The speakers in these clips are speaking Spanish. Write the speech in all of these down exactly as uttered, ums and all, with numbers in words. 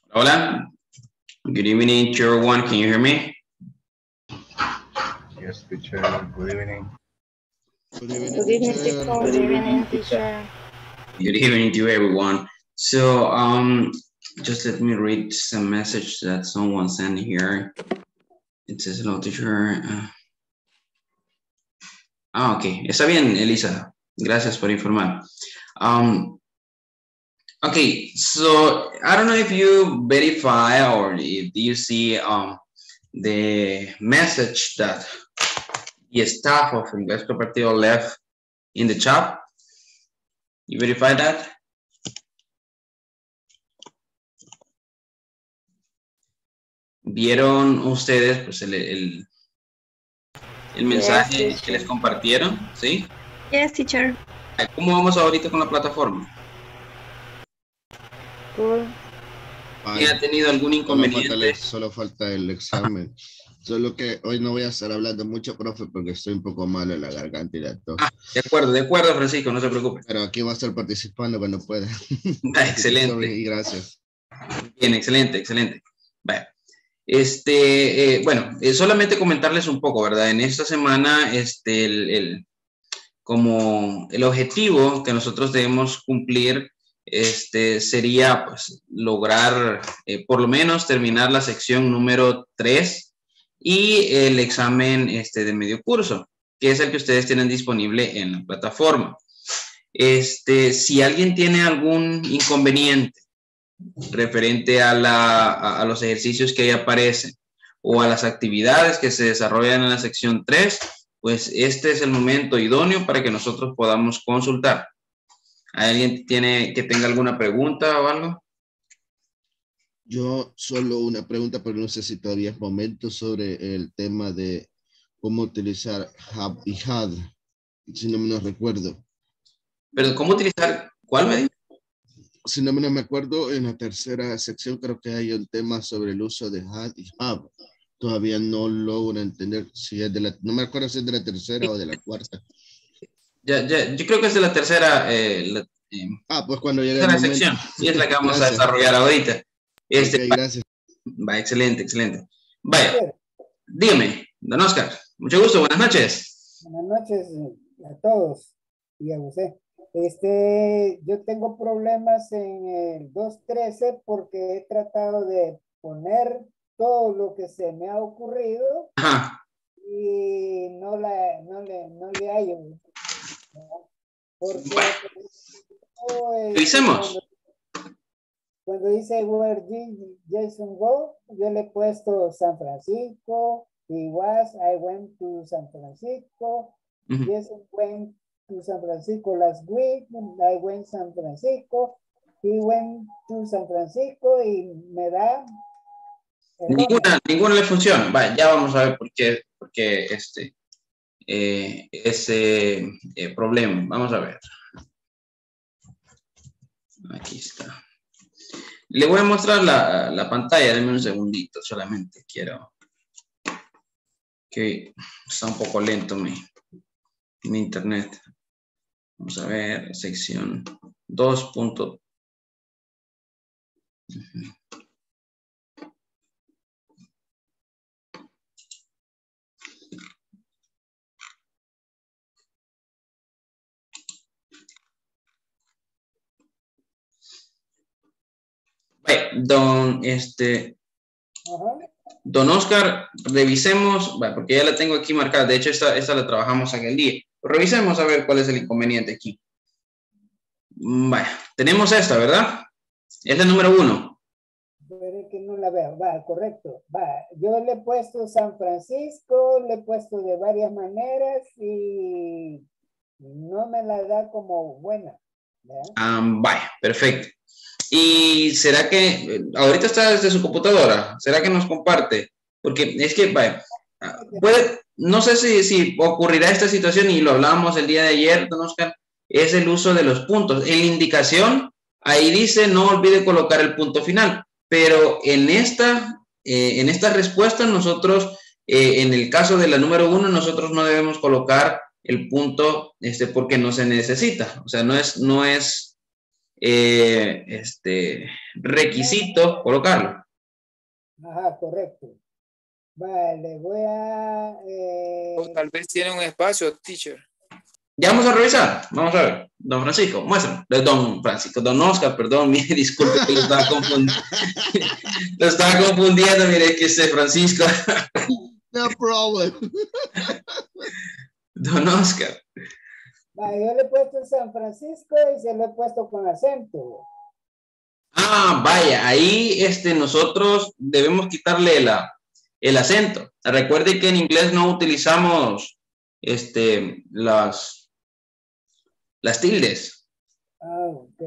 Hola. Good evening, Tier one. Can you hear me? Yes, teacher. Good evening. Good evening, Good evening, teacher. teacher. Good evening, teacher. Good evening to everyone. So, um, just let me read some message that someone sent here. It says, hello, teacher. Uh, ah, ok. Está bien, Elisa. Gracias por informar. Um, okay, so I don't know if you verify or if you see um, the message that the staff of Inglés Compartido left in the chat. You verify that? ¿Vieron ustedes pues, el, el, el mensaje Yes, que les compartieron? ¿Sí? Yes, teacher. ¿Cómo vamos ahorita con la plataforma? Cool. ¿Quién ha tenido algún inconveniente? Solo falta, el, solo falta el examen. Solo que hoy no voy a estar hablando mucho, profe, porque estoy un poco malo en la garganta y la tos. Ah, de acuerdo, de acuerdo, Francisco, no se preocupe. Pero aquí voy a estar participando cuando pueda. Ah, excelente. Y gracias. Bien, excelente, excelente. Vale. Este, eh, bueno, eh, solamente comentarles un poco, ¿verdad? En esta semana, este, el, el, como el objetivo que nosotros debemos cumplir este, sería pues, lograr eh, por lo menos terminar la sección número tres y el examen este, de medio curso, que es el que ustedes tienen disponible en la plataforma. Este, si alguien tiene algún inconveniente referente a, la, a, a los ejercicios que ahí aparecen o a las actividades que se desarrollan en la sección tres, pues este es el momento idóneo para que nosotros podamos consultar. ¿Alguien tiene que tenga alguna pregunta o algo? Yo solo una pregunta, pero no sé si todavía es momento, sobre el tema de cómo utilizar Hub y H U D, si no me lo recuerdo. ¿Pero cómo utilizar? ¿Cuál me dijo? Si no me acuerdo, en la tercera sección creo que hay un tema sobre el uso de H U D y Hub. Todavía no logro entender si es de la, no me acuerdo si es de la tercera o de la cuarta. Ya, ya, yo creo que es de la tercera, eh, la, eh, ah, pues cuando llegue el momento. sección, y es la que vamos gracias. a desarrollar ahorita. Este, okay, gracias. Va, excelente, excelente. Vaya, dígame, don Oscar, mucho gusto, buenas noches. Buenas noches a todos y a usted. Este, yo tengo problemas en el dos trece porque he tratado de poner todo lo que se me ha ocurrido. Ajá. Y no, la, no, le, no le hallo. ¿No? Porque oh, revisemos. Cuando, cuando dice where did Jason go, yo le he puesto San Francisco. He was, I went to San Francisco. Uh-huh. Jason went to San Francisco last week. I went to San Francisco. He went to San Francisco y me da... Ninguna, ninguna le funciona. Vale, ya vamos a ver por qué, por qué este, eh, ese eh, problema. Vamos a ver. Aquí está. Le voy a mostrar la, la pantalla. Dame un segundito. Solamente quiero que está un poco lento mi, mi internet. Vamos a ver. Sección dos. Uh-huh. Don, este, uh-huh. Don Oscar, revisemos, bueno, porque ya la tengo aquí marcada, de hecho esta, esta la trabajamos aquel día, revisemos a ver cuál es el inconveniente aquí. Bueno, tenemos esta, ¿verdad? Es la número uno. Pero que no la veo, va, correcto, va, yo le he puesto San Francisco, le he puesto de varias maneras y no me la da como buena. Um, vaya, perfecto. ¿Y será que ahorita está desde su computadora? ¿Será que nos comparte? Porque es que, vaya, puede, no sé si, si ocurrirá esta situación y lo hablábamos el día de ayer, don Oscar, es el uso de los puntos. En la indicación, ahí dice no olvide colocar el punto final, pero en esta, eh, en esta respuesta nosotros, eh, en el caso de la número uno, nosotros no debemos colocar el punto este, porque no se necesita. O sea, no es... No es eh, este, requisito colocarlo. Ajá, correcto. Vale, voy a... Eh... O tal vez tiene un espacio, teacher. Ya vamos a revisar. Vamos a ver. Don Francisco, muéstrame. Don Francisco, don Oscar, perdón, mire, disculpe que lo estaba confundiendo. Lo estaba confundiendo, mire, que es Francisco. No problem. Don Oscar. Vale, yo le he puesto San Francisco y se lo he puesto con acento. Ah, vaya, ahí este, nosotros debemos quitarle la, el acento. Recuerde que en inglés no utilizamos este, las, las tildes. Ah, ok.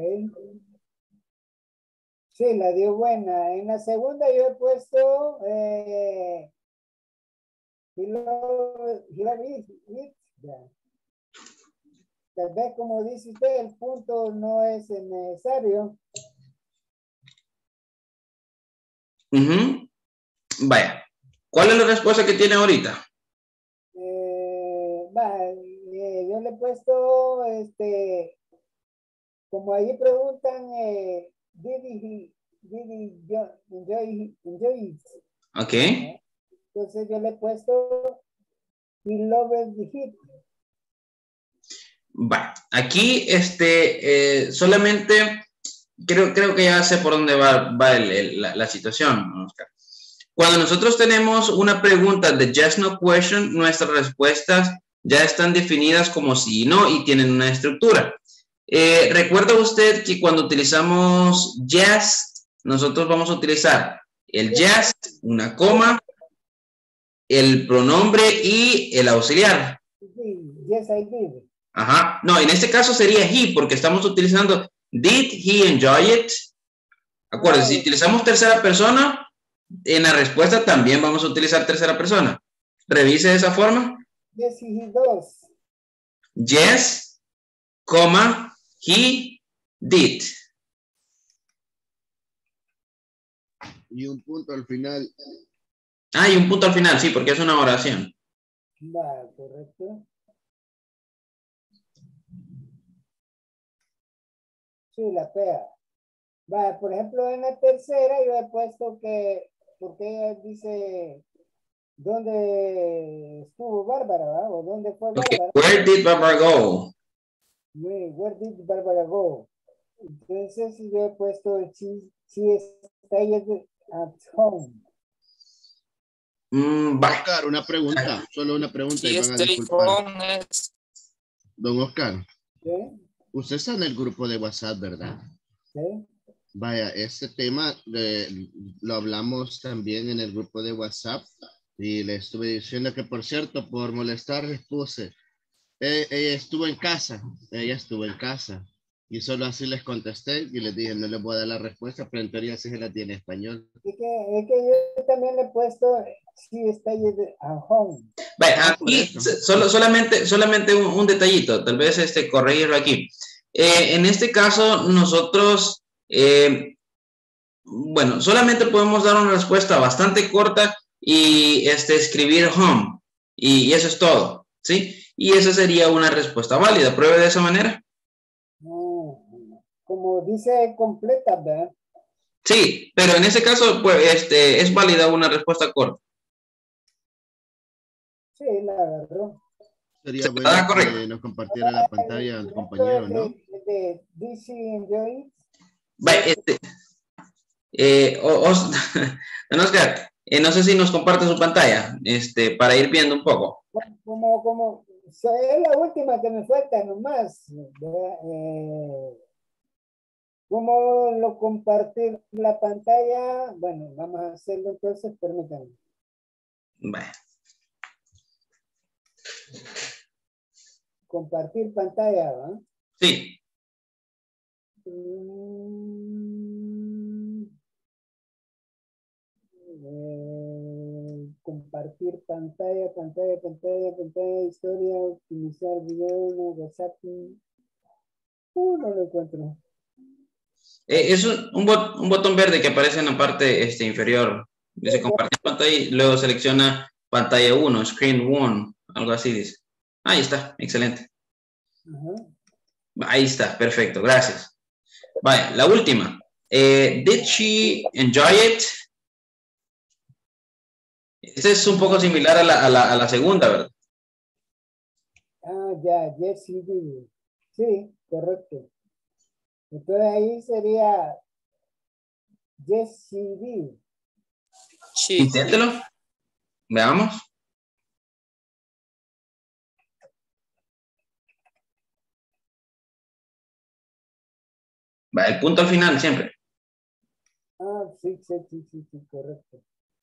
Sí, la dio buena. En la segunda yo he puesto eh, he lo, he lo, it, it, yeah. Tal vez como dice usted, el punto no es necesario. Uh-huh. Vaya, ¿cuál es la respuesta que tiene ahorita? Eh, va, eh, yo le he puesto, este, como ahí preguntan, eh, did he, did he enjoy, enjoy it? Ok. ¿Eh? Entonces yo le he puesto, he loved it. Va, aquí este, eh, solamente creo, creo que ya sé por dónde va, va el, el, la, la situación, Oscar. Cuando nosotros tenemos una pregunta de yes, no question, nuestras respuestas ya están definidas como sí y no y tienen una estructura. Eh, ¿Recuerda usted que cuando utilizamos yes, nosotros vamos a utilizar el yes, una coma, el pronombre y el auxiliar? Yes, I did. Ajá. No, en este caso sería he, porque estamos utilizando did he enjoy it. Acuérdense, si utilizamos tercera persona, en la respuesta también vamos a utilizar tercera persona. Revise de esa forma. Yes, he does. Yes, coma, he did. Y un punto al final. Ah, y un punto al final, sí, porque es una oración. Va, correcto. Sí, la pega. Va, por ejemplo, en la tercera yo he puesto que, porque ella dice, ¿dónde estuvo Bárbara? ¿Va? ¿O dónde fue Okay. Bárbara? Where did Barbara go? Where did Bárbara go? Entonces yo he puesto, she, she stayed at home. Mm, va. Oscar, una pregunta, solo una pregunta. Si Y van a stay disculpar. home es... Don Oscar, ¿Sí? usted está en el grupo de WhatsApp, ¿verdad? ¿Sí? Vaya, este tema de, lo hablamos también en el grupo de WhatsApp y le estuve diciendo que, por cierto, por molestar les puse, eh, ella estuvo en casa, ella estuvo en casa y solo así les contesté y les dije, no les voy a dar la respuesta, pero en teoría sí se la tiene en español. Es que, es que yo también le he puesto, she stayed at home. Vaya, Ah, por aquí eso. solo, solamente, solamente un, un detallito, tal vez este, corregirlo aquí. Eh, en este caso, nosotros, eh, bueno, solamente podemos dar una respuesta bastante corta y este, escribir home. Y, y eso es todo, ¿sí? Y esa sería una respuesta válida. ¿Pruebe de esa manera? No, como dice completa, ¿verdad? Sí, pero en ese caso, pues, este, es válida una respuesta corta. Sí, la agarró. Sería Ah, bueno correcto. que nos compartiera la pantalla al compañero, ¿no? De, de, de she enjoy. Vaya, este, eh, os, don Oscar, eh, no sé si nos comparte su pantalla, este, para ir viendo un poco. Como, como, es la última que me falta nomás. Eh, ¿Cómo lo compartir la pantalla? Bueno, vamos a hacerlo entonces, permítanme. Vaya. Compartir pantalla, ¿va? Sí. Mm, eh, compartir pantalla, pantalla, pantalla, pantalla, historia, optimizar video, no, WhatsApp. Uh, no lo encuentro. Eh, es un, un, bot, un botón verde que aparece en la parte este, inferior. Dice compartir pantalla y luego selecciona pantalla uno, screen one, algo así dice. Ahí está, excelente. Uh-huh. Ahí está, perfecto, gracias. Vale, la última. Eh, did she enjoy it? Este es un poco similar a la, a la, a la segunda, ¿verdad? Ah, ya, yes, she did. Sí, correcto. Entonces ahí sería yes, she did. She. Inténtelo. Veamos. Va, el punto al final siempre. Ah, sí, sí, sí, sí, sí, correcto.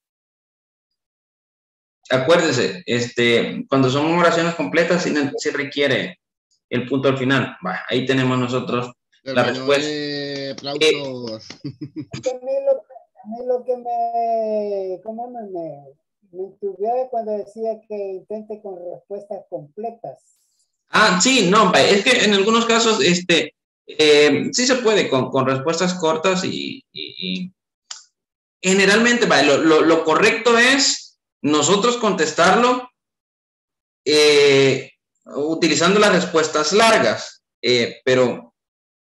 Acuérdese, este, cuando son oraciones completas, sí, sí requiere el punto al final. Va, ahí tenemos nosotros la respuesta. Eh, aplausos. A mí lo, a mí lo que me, ¿cómo me, me, me entubió cuando decía que intente con respuestas completas. Ah, sí, no, va, es que en algunos casos, este, eh, sí se puede con, con respuestas cortas y, y, y generalmente, va, lo, lo, lo correcto es nosotros contestarlo eh, utilizando las respuestas largas, eh, pero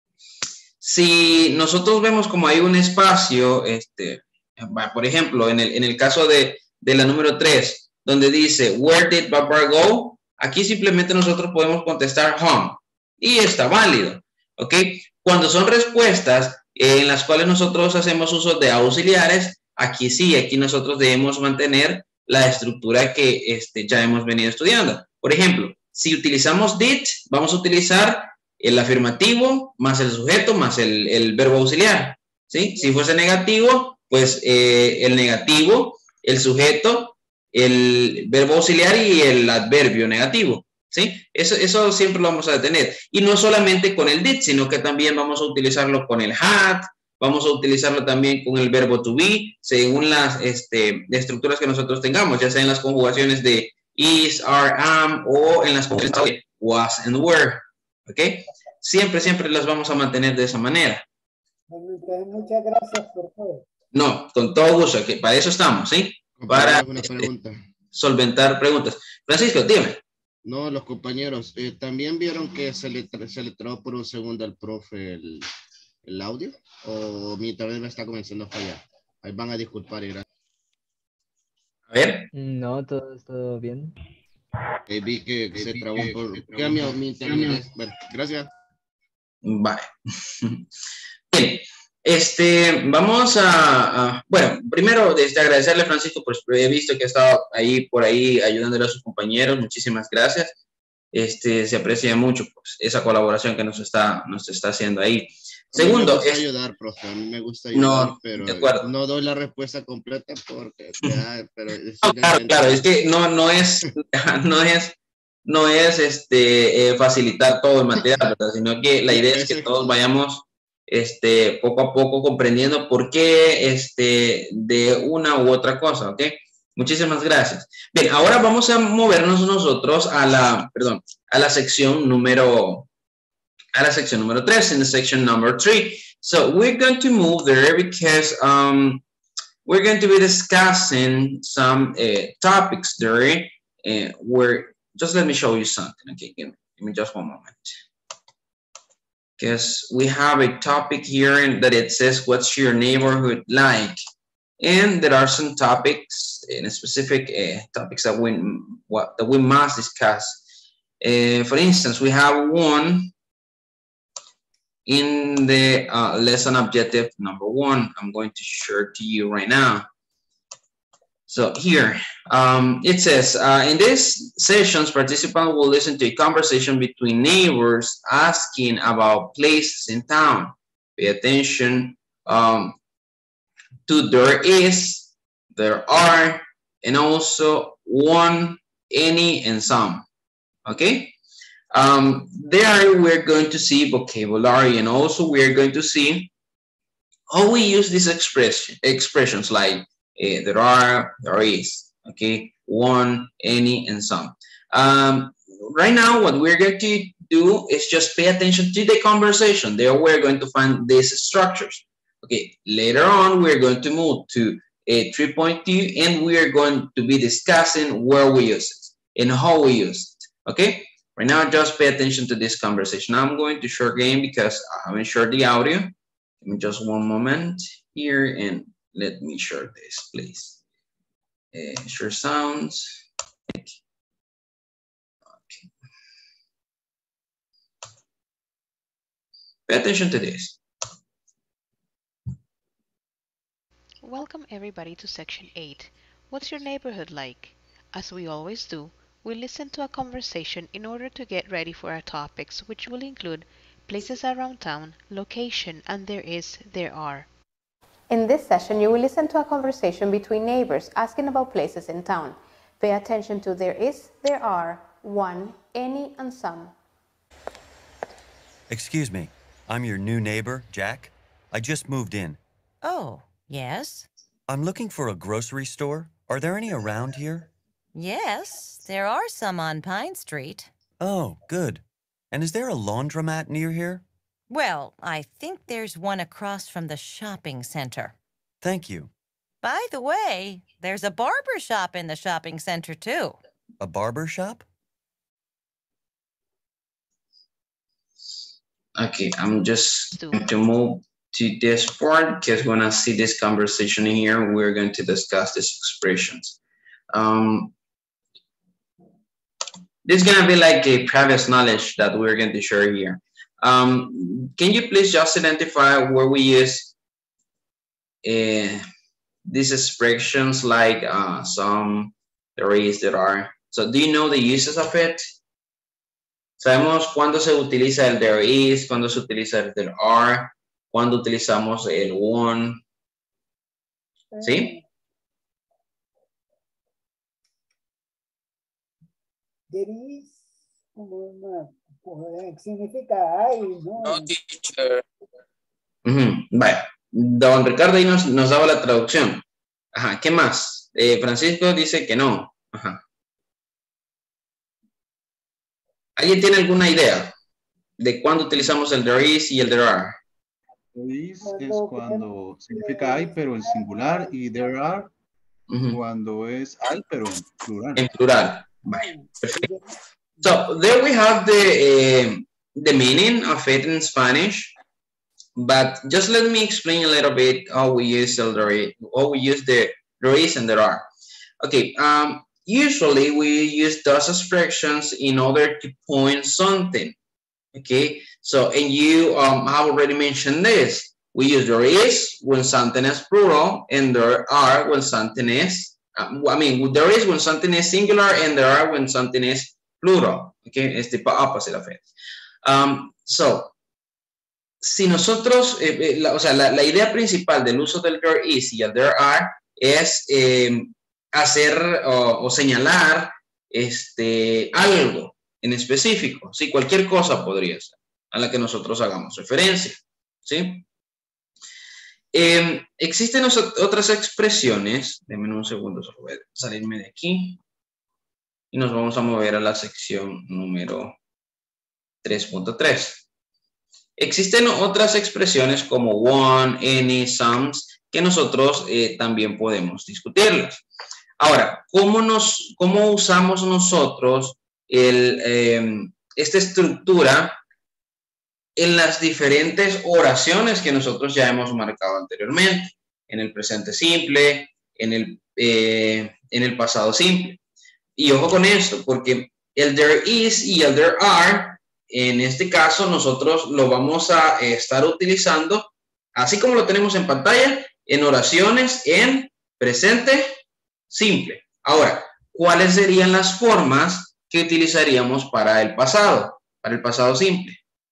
si nosotros vemos como hay un espacio, este, por ejemplo, en el, en el caso de, de la número tres, donde dice, where did Baba go? Aquí simplemente nosotros podemos contestar home y está válido, ¿ok? Cuando son respuestas eh, en las cuales nosotros hacemos uso de auxiliares, aquí sí, aquí nosotros debemos mantener la estructura que este, ya hemos venido estudiando. Por ejemplo, si utilizamos did, vamos a utilizar el afirmativo más el sujeto más el, el verbo auxiliar, ¿sí? Si fuese negativo, pues eh, el negativo, el sujeto, el verbo auxiliar y el adverbio negativo, ¿sí? Eso, eso siempre lo vamos a tener. Y no solamente con el did, sino que también vamos a utilizarlo con el had, vamos a utilizarlo también con el verbo to be, según las este, estructuras que nosotros tengamos, ya sea en las conjugaciones de is, are, am, o en las conjugaciones de was and were, ¿ok? Siempre, siempre las vamos a mantener de esa manera. Entonces, muchas gracias por todo. No, con todo gusto, que para eso estamos, ¿sí? Para Una este, pregunta. solventar preguntas. Francisco, dime. No, los compañeros, eh, ¿también vieron que se le, se le trabó por un segundo al profe el, el audio? ¿O mi internet me está comenzando a fallar? Ahí van a disculpar y gracias. A ver. No, todo, todo bien. Eh, vi que, que se trabó por... ¿Qué mi, mi internet es? Bueno, gracias. Vale. Bien. Este, vamos a, a bueno, primero desde agradecerle a Francisco, pues he visto que ha estado ahí por ahí ayudándole a sus compañeros, muchísimas gracias. Este, se aprecia mucho pues, esa colaboración que nos está, nos está haciendo ahí. Segundo, a mí me gusta es, ayudar, profe, a mí me gusta ayudar, no, pero de acuerdo. no doy la respuesta completa porque, ya, pero no, claro, claro, es que no, no es, no es, no es este, eh, facilitar todo el material, ¿verdad? Sino que la idea es que todos vayamos este, poco a poco comprendiendo por qué este, de una u otra cosa, ¿ok? Muchísimas gracias. Bien, ahora vamos a movernos nosotros a la, perdón, a la sección número, a la sección número tres, in the section number three. So we're going to move there because um, we're going to be discussing some uh, topics there uh, where, just let me show you something, okay? Give me, give me just one moment. Because we have a topic here and that it says, what's your neighborhood like? And there are some topics, in specific uh, topics that we, what, that we must discuss. Uh, for instance, we have one in the uh, lesson objective number one. I'm going to share to you right now. So here, um, it says, uh, in these sessions, participants will listen to a conversation between neighbors asking about places in town. Pay attention um, to there is, there are, and also one, any, and some, okay? Um, there we're going to see vocabulary, and also we're going to see how we use these expression, expressions like Uh, there are, there is, okay, one, any, and some. Um, right now, what we're going to do is just pay attention to the conversation. There we're going to find these structures. Okay, later on, we're going to move to a three point two, and we are going to be discussing where we use it and how we use it, okay? Right now, just pay attention to this conversation. I'm going to share again because I haven't shared the audio. Give me just one moment here and let me share this, please. Uh, share sounds. Okay. Pay attention to this. Welcome everybody to section eight. What's your neighborhood like? As we always do, we listen to a conversation in order to get ready for our topics, which will include places around town, location, and there is, there are. In this session, you will listen to a conversation between neighbors asking about places in town. Pay attention to there is, there are, one, any, and some. Excuse me, I'm your new neighbor, Jack. I just moved in. Oh, yes? I'm looking for a grocery store. Are there any around here? Yes, there are some on Pine Street. Oh, good. And is there a laundromat near here? Well, I think there's one across from the shopping center. Thank you. By the way, there's a barber shop in the shopping center, too. A barber shop? Okay, I'm just going to move to this part because when I see this conversation in here, we're going to discuss these expressions. Um, this is going to be like a previous knowledge that we're going to share here. Um, can you please just identify where we use uh, these expressions like uh, some, there is, there are. So do you know the uses of it? Sabemos cuándo se utiliza el there is, cuándo se utiliza el there are, cuándo utilizamos el one. ¿Sí? There is, como una, significa hay, ¿no? No, teacher. Uh-huh. Vale. Don Ricardo ahí nos, nos daba la traducción. Ajá, ¿qué más? Eh, Francisco dice que no. Ajá. ¿Alguien tiene alguna idea de cuándo utilizamos el there is y el there are? There is es cuando significa hay, pero en singular, y there are uh-huh. cuando es hay, pero en plural. En plural. Vale, perfecto. So, there we have the, uh, the meaning of it in Spanish, but just let me explain a little bit how we use the there is, how we use the there is and there are. Okay, um, usually we use those expressions in order to point something. Okay, so and you um, have already mentioned this. We use there is when something is plural and there are when something is, uh, I mean, there is when something is singular and there are when something is plural. Okay, it's the opposite of it. Um, so, si nosotros, eh, eh, la, o sea, la, la idea principal del uso del there is y el there are es eh, hacer o, o señalar este, algo en específico, ¿sí? Cualquier cosa podría ser a la que nosotros hagamos referencia, ¿sí? Eh, existen otras expresiones, denme un segundo, solo voy a salirme de aquí y nos vamos a mover a la sección número tres punto tres. Existen otras expresiones como one, any, some, que nosotros eh, también podemos discutirlas. Ahora, ¿cómo, nos, cómo usamos nosotros el, eh, esta estructura en las diferentes oraciones que nosotros ya hemos marcado anteriormente? En el presente simple, en el, eh, en el pasado simple. Y ojo con esto, porque el there is y el there are, en este caso nosotros lo vamos a estar utilizando, así como lo tenemos en pantalla, en oraciones en presente simple. Ahora, ¿cuáles serían las formas que utilizaríamos para el pasado, para el pasado simple?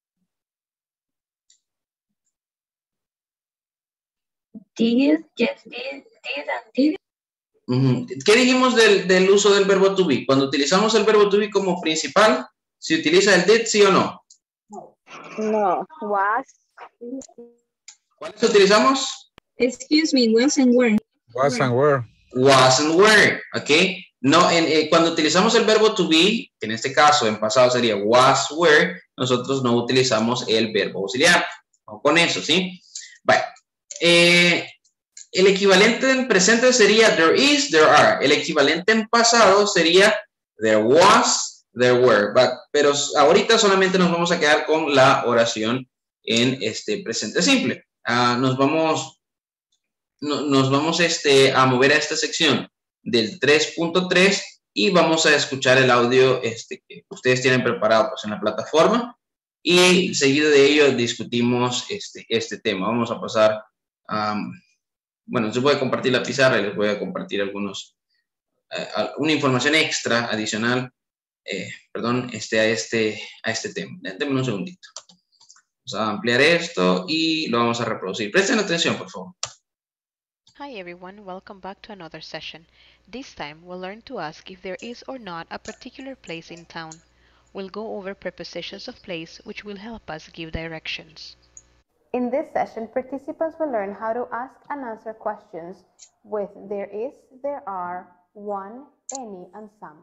Did, yes, did, did, and did. Uh-huh. ¿Qué dijimos del, del uso del verbo to be? Cuando utilizamos el verbo to be como principal, ¿se utiliza el did, sí o no? No, was. ¿Cuáles utilizamos? Excuse me, was and were. Was and were. Was and were, ¿ok? No, en, eh, cuando utilizamos el verbo to be, que en este caso en pasado sería was, were, nosotros no utilizamos el verbo auxiliar. Vamos con eso, ¿sí? Bueno, eh, el equivalente en presente sería there is, there are. El equivalente en pasado sería there was, there were. But, pero ahorita solamente nos vamos a quedar con la oración en este presente simple. uh, nos vamos, no, nos vamos este, a mover a esta sección del tres punto tres y vamos a escuchar el audio este, que ustedes tienen preparado pues, en la plataforma y seguido de ello discutimos este, este tema. Vamos a pasar, um, bueno, les voy a compartir la pizarra y les voy a compartir algunos, uh, una información extra, adicional, eh, perdón, este, a, este, a este tema. Denme un segundito. Vamos a ampliar esto y lo vamos a reproducir. Presten atención, por favor. Hi everyone, welcome back to another session. This time we'll learn to ask if there is or not a particular place in town. We'll go over prepositions of place which will help us give directions. In this session, participants will learn how to ask and answer questions with there is, there are, one, any, and some.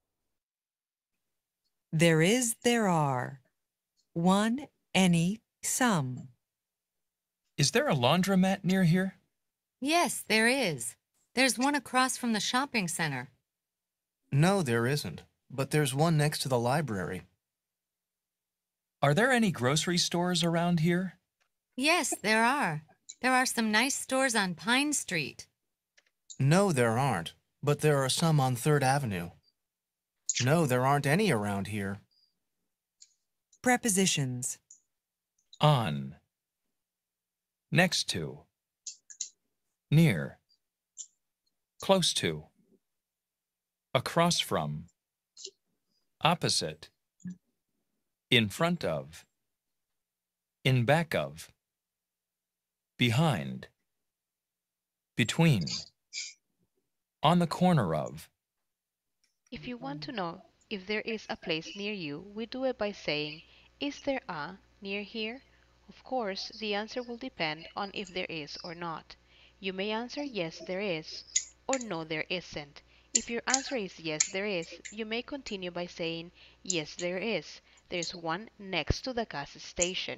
There is, there are. One, any, some. Is there a laundromat near here? Yes, there is. There's one across from the shopping center. No, there isn't, but there's one next to the library. Are there any grocery stores around here? Yes, there are. There are some nice stores on Pine Street. No, there aren't, but there are some on Third Avenue. No, there aren't any around here. Prepositions. On. Next to. Near. Close to. Across from. Opposite. In front of. In back of. Behind. Between. On the corner of. If you want to know if there is a place near you, we do it by saying, is there a near here? Of course, the answer will depend on if there is or not. You may answer yes, there is, or no, there isn't. If your answer is yes, there is, you may continue by saying, yes, there is. There's one next to the gas station.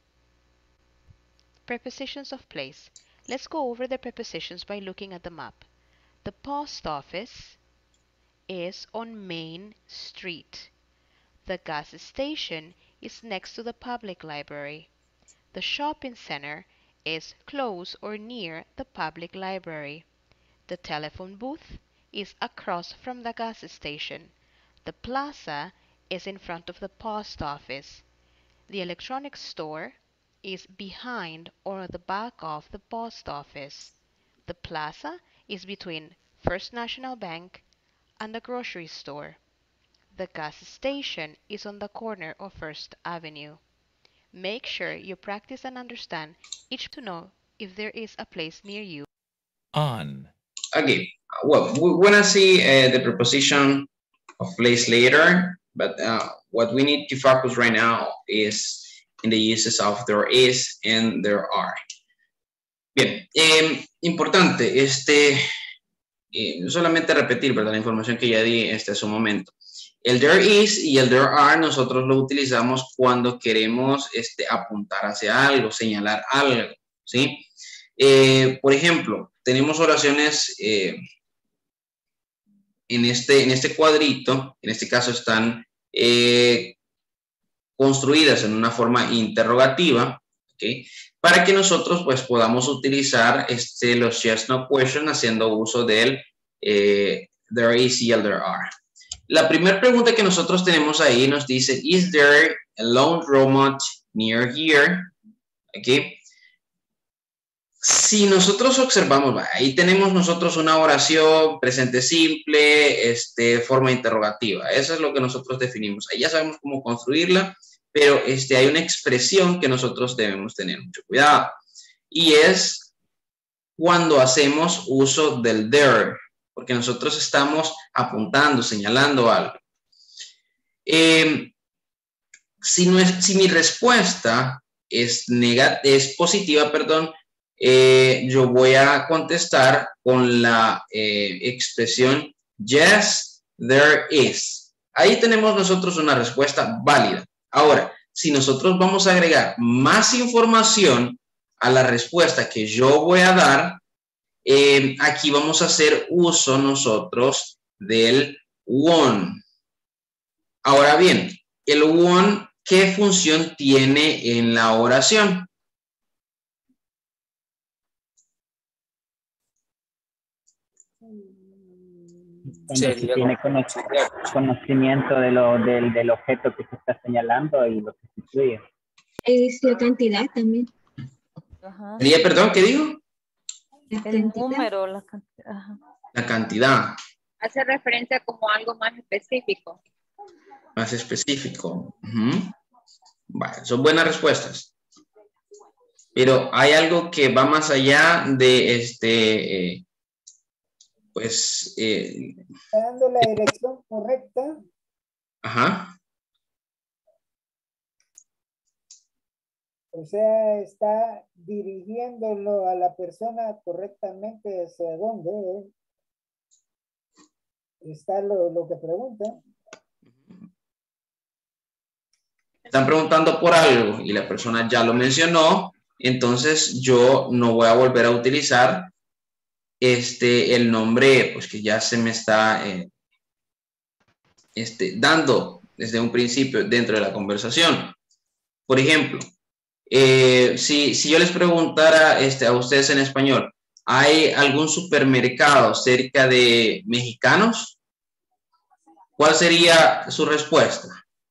Prepositions of place. Let's go over the prepositions by looking at the map. The post office is on Main Street. The gas station is next to the public library. The shopping center is close or near the public library. The telephone booth is across from the gas station. The plaza is in front of the post office. The electronics store is behind or at the back of the post office. The plaza is between First National Bank and the grocery store. The gas station is on the corner of First Avenue. Make sure you practice and understand each to know if there is a place near you. On. Okay, well, we're gonna see uh, the preposition of place later, but uh, what we need to focus right now is in the uses of there is and there are. Bien, eh, importante, este, eh, solamente repetir, ¿verdad? La información que ya di este hace un momento. El there is y el there are nosotros lo utilizamos cuando queremos este, apuntar hacia algo, señalar algo, ¿sí? Eh, por ejemplo, tenemos oraciones eh, en, este, en este cuadrito, en este caso están eh, construidas en una forma interrogativa, ¿okay? Para que nosotros pues podamos utilizar este, los yes, no question haciendo uso del eh, there is y el there are. La primera pregunta que nosotros tenemos ahí nos dice, is there a laundromat near here? Okay. Si nosotros observamos, ahí tenemos nosotros una oración presente simple, este, forma interrogativa. Eso es lo que nosotros definimos. Ahí ya sabemos cómo construirla, pero este, hay una expresión que nosotros debemos tener mucho cuidado. Y es cuando hacemos uso del there, porque nosotros estamos apuntando, señalando algo. Eh, si, no es, si mi respuesta es, es positiva, perdón, eh, yo voy a contestar con la eh, expresión yes, there is. Ahí tenemos nosotros una respuesta válida. Ahora, si nosotros vamos a agregar más información a la respuesta que yo voy a dar, Eh, aquí vamos a hacer uso nosotros del one. Ahora bien, el one, ¿qué función tiene en la oración? Cuando se tiene conoc- conocimiento de lo, del, del objeto que se está señalando y lo que se incluye. Es la cantidad también. Ajá. ¿Sería, perdón, qué digo? El número, la cantidad. Ajá. La cantidad. Hace referencia como algo más específico. Más específico. Uh-huh. Vale, son buenas respuestas. Pero hay algo que va más allá de este, eh, pues... Eh, Está dando la dirección correcta. Ajá. O sea, está dirigiéndolo a la persona correctamente hacia dónde está lo, lo que pregunta. Están preguntando por algo y la persona ya lo mencionó, entonces yo no voy a volver a utilizar este, el nombre pues, que ya se me está eh, este, dando desde un principio dentro de la conversación. Por ejemplo, eh, si, si yo les preguntara este, a ustedes en español, ¿hay algún supermercado cerca de mexicanos? ¿Cuál sería su respuesta?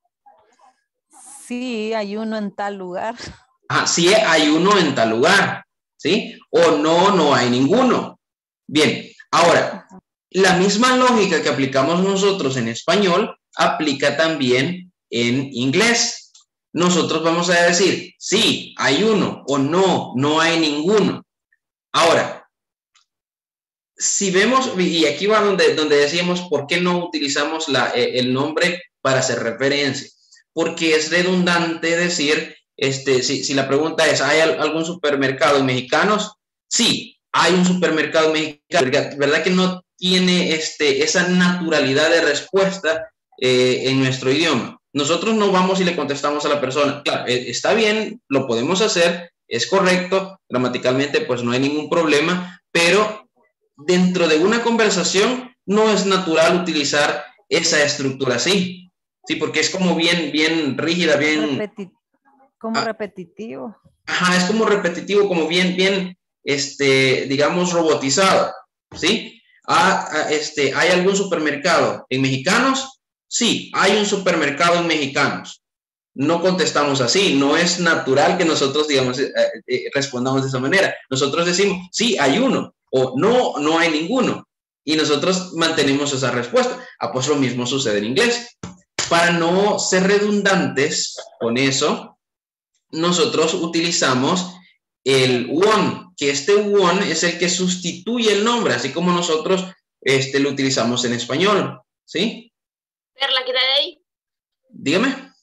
Sí, hay uno en tal lugar. Ah, sí, hay uno en tal lugar, ¿sí? O no, no hay ninguno. Bien, ahora, la misma lógica que aplicamos nosotros en español aplica también en inglés. Nosotros vamos a decir, sí, hay uno, o no, no hay ninguno. Ahora, si vemos, y aquí va donde, donde decíamos por qué no utilizamos la, el nombre para hacer referencia. Porque es redundante decir, este, si, si la pregunta es, ¿hay algún supermercado en mexicanos? Sí, hay un supermercado mexicano, ¿verdad? ¿Verdad que no tiene este, esa naturalidad de respuesta eh, en nuestro idioma? Nosotros no vamos y le contestamos a la persona, claro, está bien, lo podemos hacer, es correcto, gramaticalmente pues no hay ningún problema, pero dentro de una conversación no es natural utilizar esa estructura así. Sí, porque es como bien, bien rígida, bien... Repeti como ah, repetitivo. Ajá, es como repetitivo, como bien, bien, este, digamos, robotizado, ¿sí? Ah, este, ¿hay algún supermercado en mexicanos? Sí, hay un supermercado en mexicanos. No contestamos así, no es natural que nosotros, digamos, eh, eh, respondamos de esa manera. Nosotros decimos, sí, hay uno, o no, no hay ninguno. Y nosotros mantenemos esa respuesta. Ah, pues lo mismo sucede en inglés. Para no ser redundantes con eso, nosotros utilizamos el one, que este one es el que sustituye el nombre, así como nosotros este, lo utilizamos en español, ¿sí? Perla, quita de ahí. Dígame.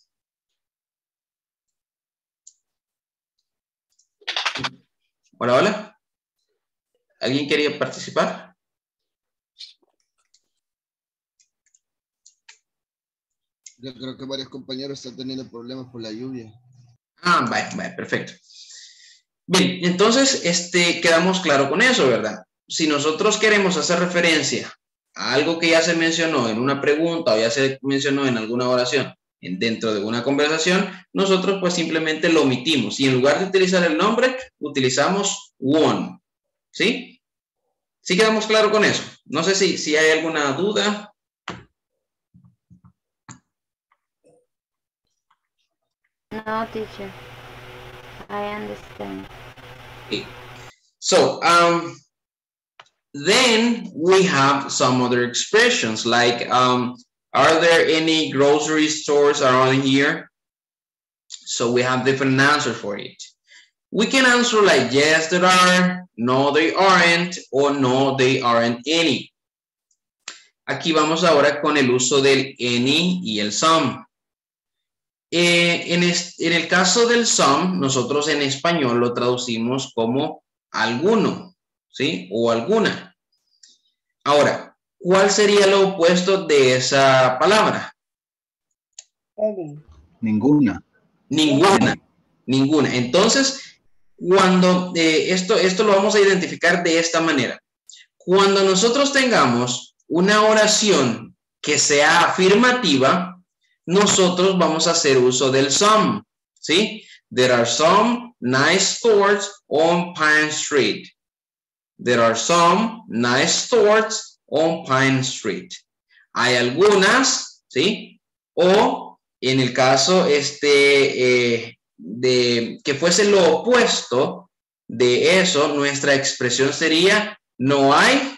Hola, hola. ¿Alguien quería participar? Yo creo que varios compañeros están teniendo problemas por la lluvia. Ah, vaya, vaya, perfecto. Bien, entonces, este, quedamos claro con eso, ¿verdad? Si nosotros queremos hacer referencia a algo que ya se mencionó en una pregunta o ya se mencionó en alguna oración en, dentro de una conversación, nosotros pues simplemente lo omitimos y en lugar de utilizar el nombre, utilizamos one, ¿sí? ¿Sí quedamos claro con eso? No sé si, si hay alguna duda. No, teacher. I understand. Okay. So, um, then we have some other expressions like, um, are there any grocery stores around here? So we have different answers for it. We can answer like, yes, there are, no, they aren't, or no, they aren't any. Aquí vamos ahora con el uso del any y el some. Eh, en, es, en el caso del some, nosotros en español lo traducimos como alguno, ¿sí? O alguna. Ahora, ¿cuál sería lo opuesto de esa palabra? Any. Ninguna. Ninguna. Ninguna. Entonces, cuando eh, esto, esto lo vamos a identificar de esta manera. Cuando nosotros tengamos una oración que sea afirmativa, nosotros vamos a hacer uso del some, ¿sí? There are some nice stores on Pine Street. There are some nice stores on Pine Street. Hay algunas, ¿sí? O en el caso este, eh, de que fuese lo opuesto de eso, nuestra expresión sería no hay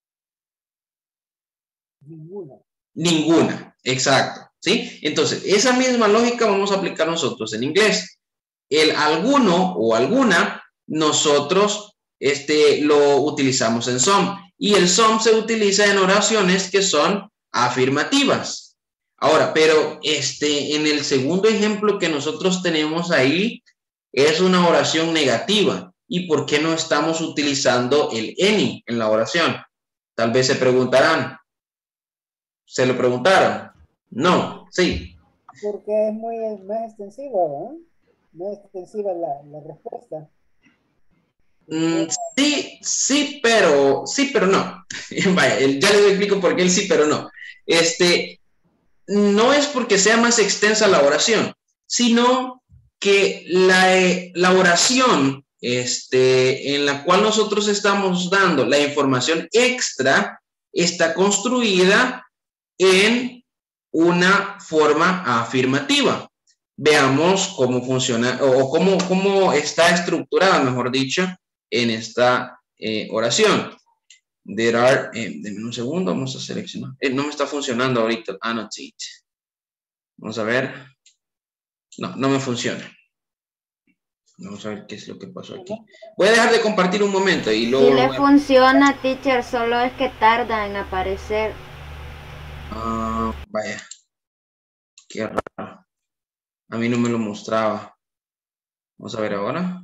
Ninguna. Ninguna, exacto, ¿sí? Entonces, esa misma lógica vamos a aplicar nosotros en inglés. El alguno o alguna, nosotros este, lo utilizamos en some. Y el some se utiliza en oraciones que son afirmativas. Ahora, pero este, en el segundo ejemplo que nosotros tenemos ahí, es una oración negativa. ¿Y por qué no estamos utilizando el any en la oración? Tal vez se preguntarán. ¿Se lo preguntaron? No, sí. Porque es muy más extensiva, ¿no? Más extensiva la, la respuesta. Mm, sí, sí, pero sí, pero no. Vaya, ya les explico por qué el sí, pero no. Este, no es porque sea más extensa la oración, sino que la, la oración este, en la cual nosotros estamos dando la información extra está construida en una forma afirmativa. Veamos cómo funciona o cómo, cómo está estructurada, mejor dicho, en esta eh, oración. There are, eh, denme un segundo, vamos a seleccionar. Eh, no me está funcionando ahorita. Annotate. Vamos a ver. No, no me funciona. Vamos a ver qué es lo que pasó aquí. Voy a dejar de compartir un momento y luego... Sí le funciona, teacher, solo es que tarda en aparecer. Ah, vaya. Qué raro. A mí no me lo mostraba. Vamos a ver ahora.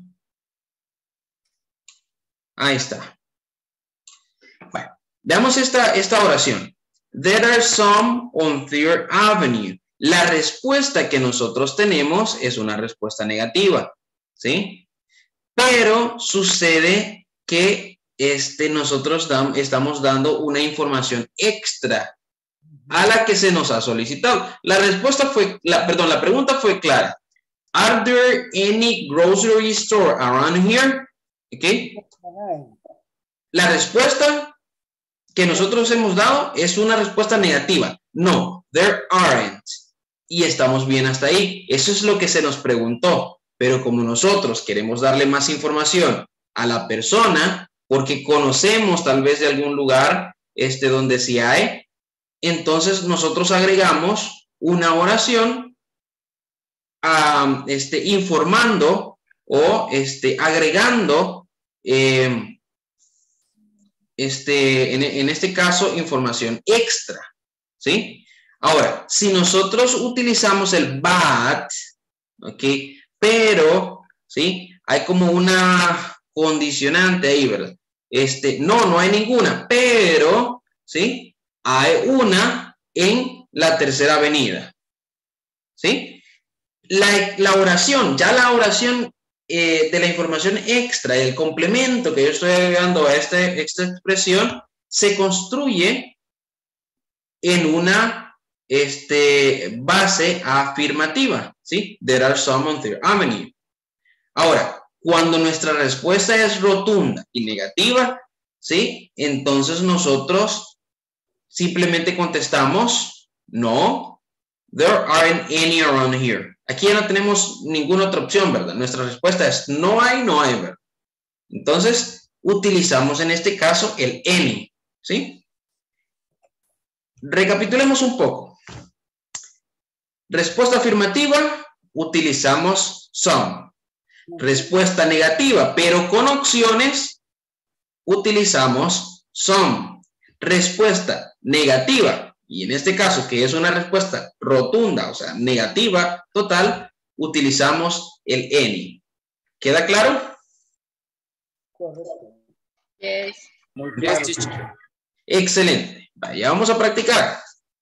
Ahí está. Bueno, veamos esta, esta oración. There are some on Third Avenue. La respuesta que nosotros tenemos es una respuesta negativa, ¿sí? Pero sucede que este, nosotros dam, estamos dando una información extra a la que se nos ha solicitado. La respuesta fue, la, perdón, la pregunta fue clara. Are there any grocery store around here? Okay. La respuesta que nosotros hemos dado es una respuesta negativa. No, there aren't. Y estamos bien hasta ahí. Eso es lo que se nos preguntó. Pero como nosotros queremos darle más información a la persona, porque conocemos tal vez de algún lugar este, donde sí hay, entonces nosotros agregamos una oración um, este, informando o este, agregando eh, este, en, en este caso información extra, ¿sí? Ahora, si nosotros utilizamos el but, ¿ok? Pero, ¿sí? Hay como una condicionante ahí, ¿verdad? Este, no, no hay ninguna, pero, ¿sí? Hay una en la tercera avenida, ¿sí? La, la oración, ya la oración eh, de la información extra, el complemento que yo estoy agregando a este, esta expresión, se construye en una este, base afirmativa, ¿sí? There are some on Third Avenue. Ahora, cuando nuestra respuesta es rotunda y negativa, ¿sí? Entonces nosotros simplemente contestamos, no, there aren't any around here. Aquí ya no tenemos ninguna otra opción, ¿verdad? Nuestra respuesta es no hay, no hay, ¿verdad? Entonces, utilizamos en este caso el any, ¿sí? Recapitulemos un poco. Respuesta afirmativa, utilizamos some. Respuesta negativa, pero con opciones, utilizamos some. Respuesta negativa, y en este caso que es una respuesta rotunda, o sea, negativa total, utilizamos el any. ¿Queda claro? Correcto. Yes. Muy claro. Yes, Excelente. Vaya, vamos a practicar.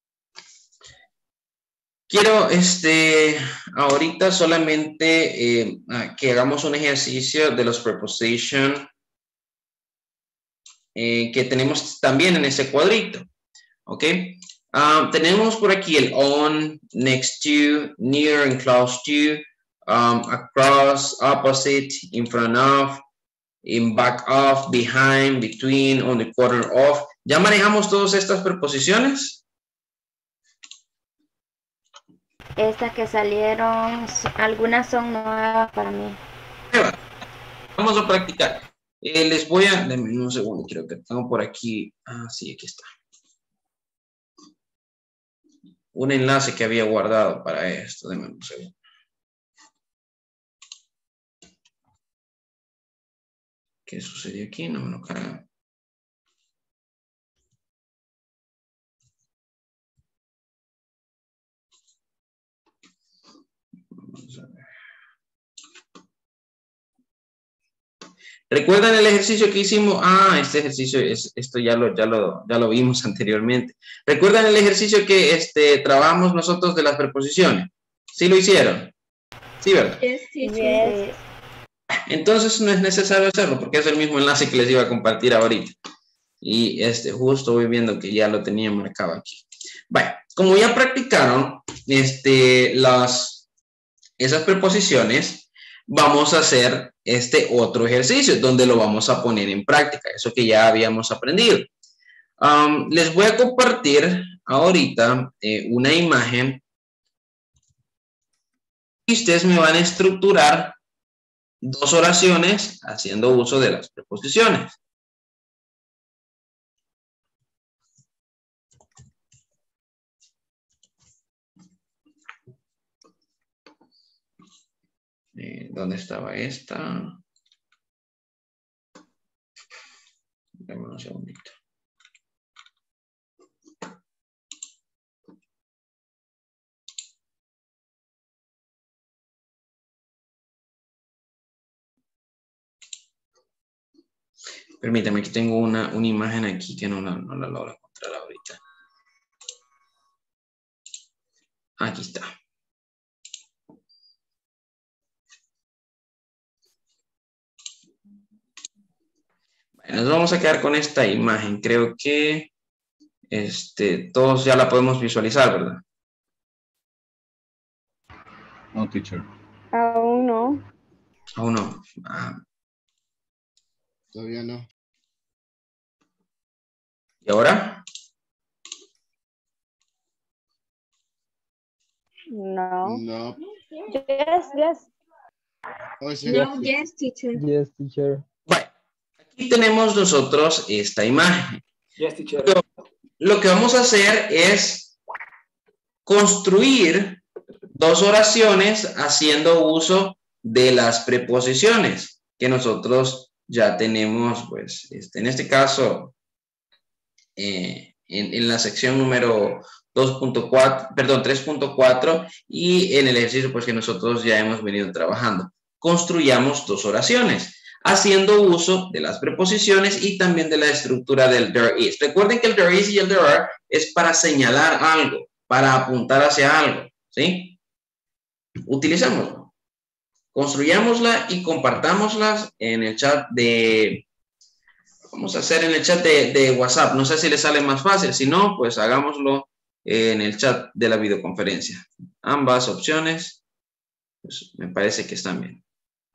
Quiero este, ahorita solamente eh, que hagamos un ejercicio de los preposition eh, que tenemos también en ese cuadrito. ¿Ok? Um, tenemos por aquí el on, next to, near and close to, um, across, opposite, in front of, in back of, behind, between, on the corner of. ¿Ya manejamos todas estas preposiciones? Estas que salieron, algunas son nuevas para mí. Vamos a practicar. Eh, les voy a... Denme un segundo, creo que tengo por aquí. Ah, sí, aquí está. Un enlace que había guardado para esto. Denme un segundo. ¿Qué sucedió aquí? No me lo carga. Vamos a ver. ¿Recuerdan el ejercicio que hicimos? Ah, este ejercicio, es, esto ya lo, ya, lo, ya lo vimos anteriormente. ¿Recuerdan el ejercicio que este, trabajamos nosotros de las preposiciones? ¿Sí lo hicieron? Sí, ¿verdad? Yes, yes. Entonces no es necesario hacerlo porque es el mismo enlace que les iba a compartir ahorita. Y este, justo voy viendo que ya lo tenía marcado aquí. Bueno, como ya practicaron este, las, esas preposiciones, vamos a hacer este otro ejercicio donde lo vamos a poner en práctica, eso que ya habíamos aprendido. Um, les voy a compartir ahorita eh, una imagen y ustedes me van a estructurar dos oraciones haciendo uso de las preposiciones. Eh, ¿Dónde estaba esta? Dame un segundito. Permítame, que tengo una, una imagen aquí que no la, no la logro encontrar ahorita. Aquí está. Bueno, nos vamos a quedar con esta imagen. Creo que este, todos ya la podemos visualizar, ¿verdad? No, teacher. Aún no. Aún no. Ah. Todavía no. ¿Y ahora? No. No. Yes, yes. Oh, sí. No, yes, teacher. Yes, teacher. Bueno, aquí tenemos nosotros esta imagen. Yes, teacher. Lo, lo que vamos a hacer es construir dos oraciones haciendo uso de las preposiciones que nosotros ya tenemos, pues, este, en este caso, eh, en, en la sección número dos punto cuatro, perdón, tres punto cuatro y en el ejercicio, pues, que nosotros ya hemos venido trabajando. Construyamos dos oraciones haciendo uso de las preposiciones y también de la estructura del there is. Recuerden que el there is y el there are es para señalar algo, para apuntar hacia algo, ¿sí? Utilicémoslo. Construyámosla y compartámoslas en el chat de... Vamos a hacer en el chat de, de WhatsApp. No sé si les sale más fácil. Si no, pues hagámoslo en el chat de la videoconferencia. Ambas opciones, pues, me parece que están bien.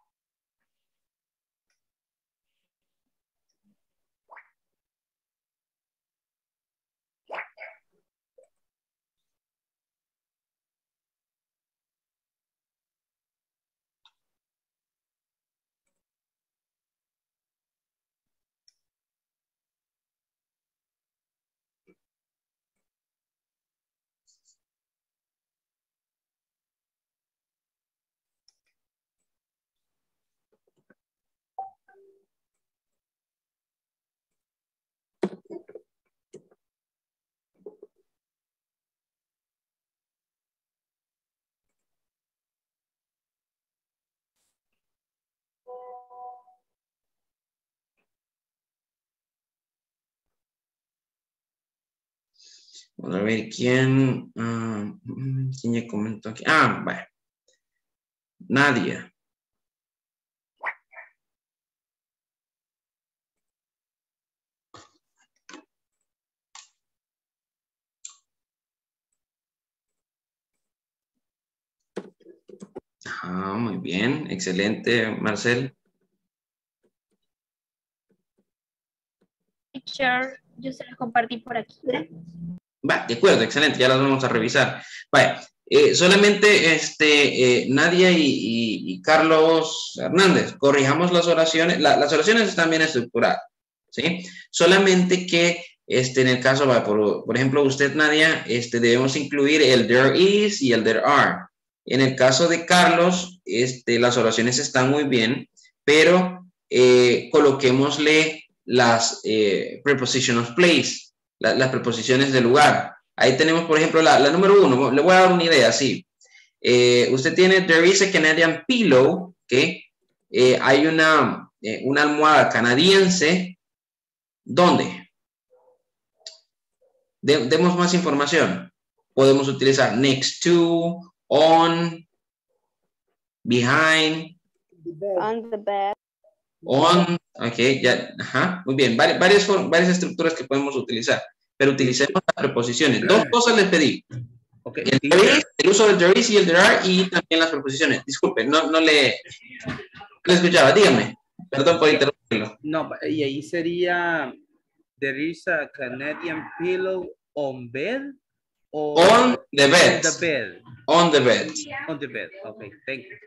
Vamos a ver quién, uh, quién ya comentó aquí. Ah, bueno. Nadia. Ah, muy bien, excelente, Marcel. teacher, yo se las compartí por aquí. Va, de acuerdo, excelente, ya las vamos a revisar. Vaya, eh, solamente este, eh, Nadia y, y, y Carlos Hernández, corrijamos las oraciones, la, las oraciones están bien estructuradas, ¿sí? Solamente que este, en el caso, va, por, por ejemplo, usted, Nadia, este, debemos incluir el there is y el there are. En el caso de Carlos, este, las oraciones están muy bien, pero eh, coloquémosle las eh, preposition of place, la, las preposiciones de lugar. Ahí tenemos, por ejemplo, la, la número uno. Le voy a dar una idea, sí. Eh, usted tiene, there is a Canadian pillow, que eh, hay una, eh, una almohada canadiense. ¿Dónde? De, demos más información. Podemos utilizar next to, on, behind. On the bed. On, ok, ya, ajá, muy bien. Vari, varias, varias estructuras que podemos utilizar, pero utilicemos las preposiciones. Dos cosas les pedí. Okay. El, there is, el uso del there is y el there are, y también las preposiciones. Disculpe, no, no le, no le escuchaba, dígame. Perdón por interrumpirlo. No, y ahí sería, there is a Canadian pillow on bed. Or on the bed. On the bed. On the bed. On the bed. Okay, thank you.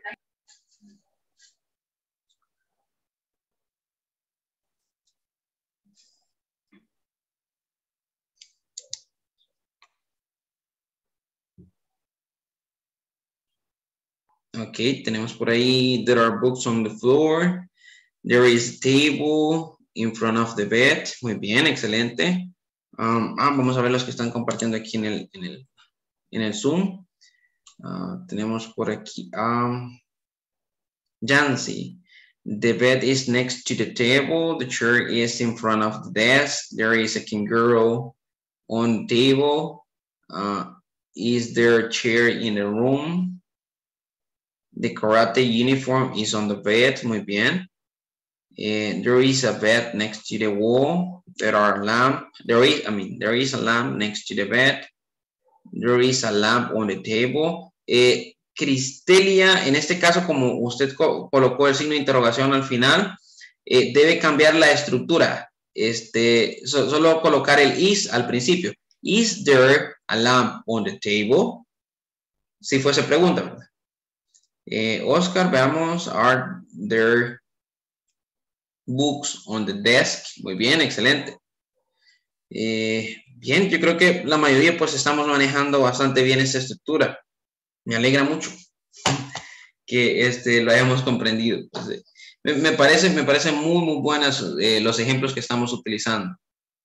Ok, tenemos por ahí, there are books on the floor. There is a table in front of the bed. Muy bien, excelente. Um, ah, vamos a ver los que están compartiendo aquí en el, en el, en el Zoom. Uh, tenemos por aquí a um, Jancy. The bed is next to the table. The chair is in front of the desk. There is a kangaroo on the table. Uh, is there a chair in the room? The karate uniform is on the bed. Muy bien. And there is a bed next to the wall. There are lamp. There is, I mean, there is a lamp next to the bed. There is a lamp on the table. Eh, Cristelia, en este caso, como usted co colocó el signo de interrogación al final, eh, debe cambiar la estructura. Este, so, solo colocar el is al principio. Is there a lamp on the table? Si fuese pregunta, ¿verdad? Eh, Oscar, veamos, are there books on the desk? Muy bien, excelente. Eh, bien, yo creo que la mayoría pues estamos manejando bastante bien esta estructura. Me alegra mucho que este, lo hayamos comprendido. Pues, me, me, parece, me parecen muy, muy buenas eh, los ejemplos que estamos utilizando.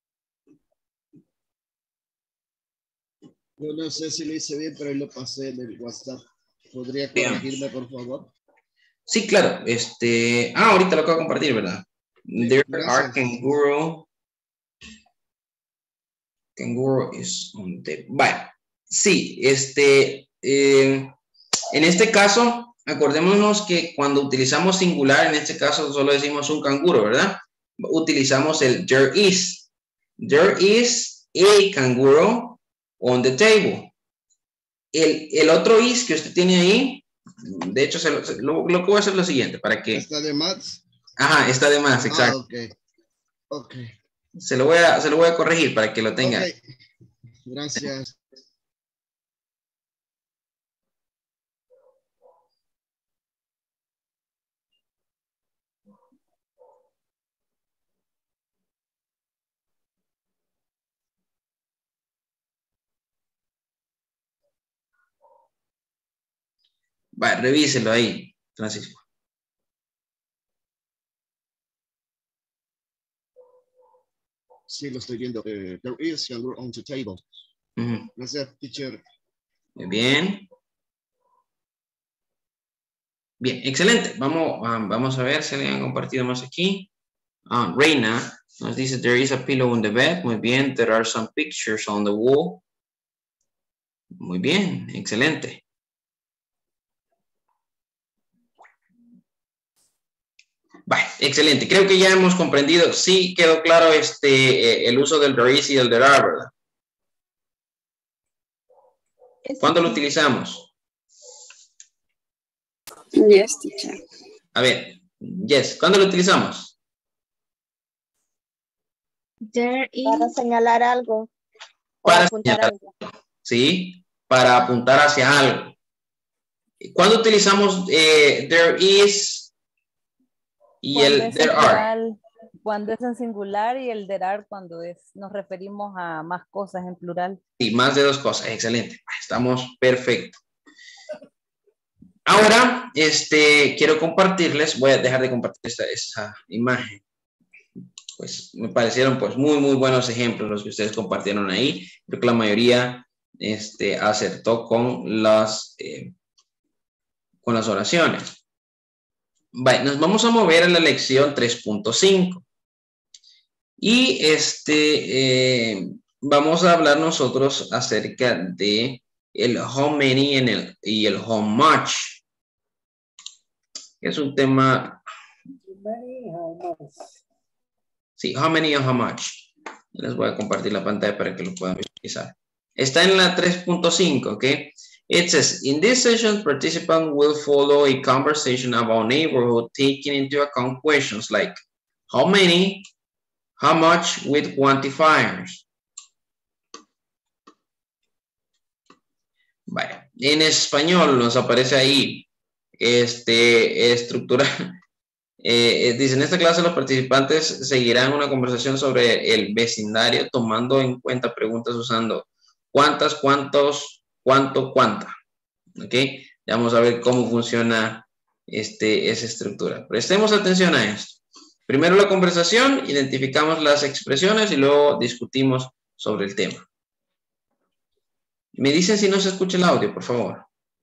Yo no sé si lo hice bien, pero lo pasé en el WhatsApp. ¿Podría corregirme, por favor? Sí, claro. Este, ah, ahorita lo acabo de compartir, ¿verdad? Sí, there gracias. Are kangaroo. Kangaroo is on the... Vale. Sí, este... Eh, en este caso, acordémonos que cuando utilizamos singular, en este caso solo decimos un canguro, ¿verdad? Utilizamos el there is. There is a kangaroo on the table. El, el otro is que usted tiene ahí, de hecho, se lo, se, lo, lo que voy a hacer es lo siguiente, para que... ¿Está de más? Ajá, está de más, exacto. Ah, ok. Ok. Se lo, voy a, se lo voy a corregir para que lo tenga. Okay. Gracias. Va, revíselo ahí, Francisco. Sí, lo estoy viendo. Uh, there is kangaroo on the table. Uh-huh. Gracias, teacher. Muy bien. Bien, excelente. Vamos, um, vamos a ver si le han compartido más aquí. Uh, Reina nos dice, there is a pillow on the bed. Muy bien. There are some pictures on the wall. Muy bien, excelente. Vale, excelente. Creo que ya hemos comprendido. Sí quedó claro este, eh, el uso del there is y el there are, ¿verdad? ¿Cuándo lo utilizamos? Yes, teacher. A ver, yes. ¿Cuándo lo utilizamos? There is. Para señalar algo. Para apuntar señalar algo. algo, ¿sí? Para apuntar hacia algo. Cuando utilizamos eh, there is y Cuando el es there en are? plural, cuando es en singular y el there are cuando es, nos referimos a más cosas en plural. Sí, más de dos cosas. Excelente. Estamos perfectos. Ahora, este, quiero compartirles, voy a dejar de compartir esta, esta imagen. Pues me parecieron pues muy, muy buenos ejemplos los que ustedes compartieron ahí. Creo que la mayoría este, acertó con las, eh, con las oraciones. Vale, nos vamos a mover a la lección tres punto cinco. Y este, eh, vamos a hablar nosotros acerca de el how many en el, y el how much. Es un tema... Sí, how many and how much. Les voy a compartir la pantalla para que lo puedan visualizar. Está en la tres punto cinco, ¿ok? It says, in this session, participants will follow a conversation about neighborhood taking into account questions like how many, how much with quantifiers. Vaya, en español nos aparece ahí este, estructura. Eh, dice, en esta clase los participantes seguirán una conversación sobre el vecindario tomando en cuenta preguntas usando cuántas, cuántos, cuánto, cuánta. ¿Ok? Ya vamos a ver cómo funciona este, esa estructura. Prestemos atención a esto. Primero la conversación, identificamos las expresiones y luego discutimos sobre el tema. Me dicen si no se escucha el audio, por favor.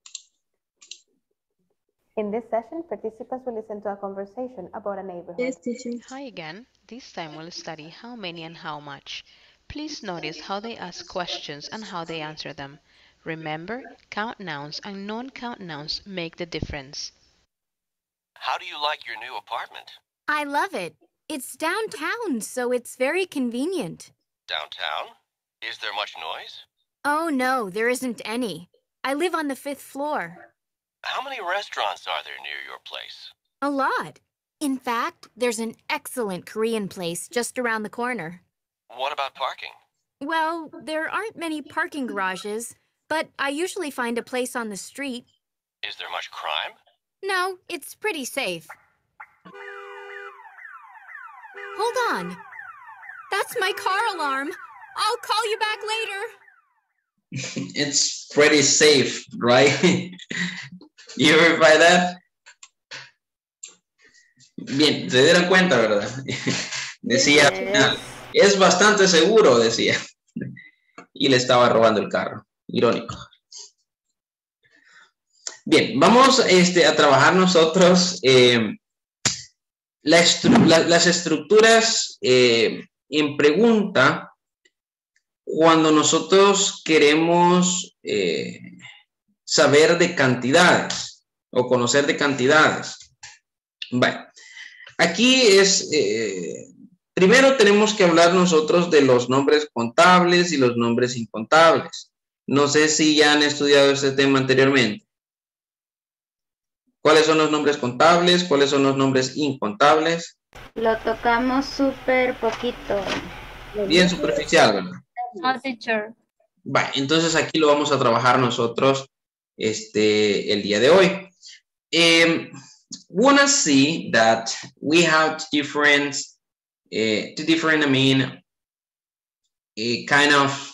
In this session, participants will listen to a conversation about a neighborhood. Yes, teacher. Hi again. This time we'll study how many and how much. Please notice how they ask questions and how they answer them. Remember, count nouns and non-count nouns make the difference. How do you like your new apartment? I love it. It's downtown, so it's very convenient. Downtown? Is there much noise? Oh, no, there isn't any. I live on the fifth floor. How many restaurants are there near your place? A lot. In fact, there's an excellent Korean place just around the corner. What about parking? Well, there aren't many parking garages, but I usually find a place on the street. Is there much crime? No, it's pretty safe. Hold on. That's my car alarm. I'll call you back later. It's pretty safe, right? You verify that? Bien, se dieron cuenta, ¿verdad? Decía, yes. Es bastante seguro, decía. Y le estaba robando el carro. Irónico. Bien, vamos este, a trabajar nosotros eh, la estru la, las estructuras eh, en pregunta cuando nosotros queremos eh, saber de cantidades o conocer de cantidades. Bueno, aquí es, eh, primero tenemos que hablar nosotros de los nombres contables y los nombres incontables. No sé si ya han estudiado este tema anteriormente. ¿Cuáles son los nombres contables? ¿Cuáles son los nombres incontables? Lo tocamos súper poquito. Bien superficial, ¿verdad? No, teacher. Bueno, entonces aquí lo vamos a trabajar nosotros este, el día de hoy. Um, wanna see that we have different, uh, two different, I mean, a kind of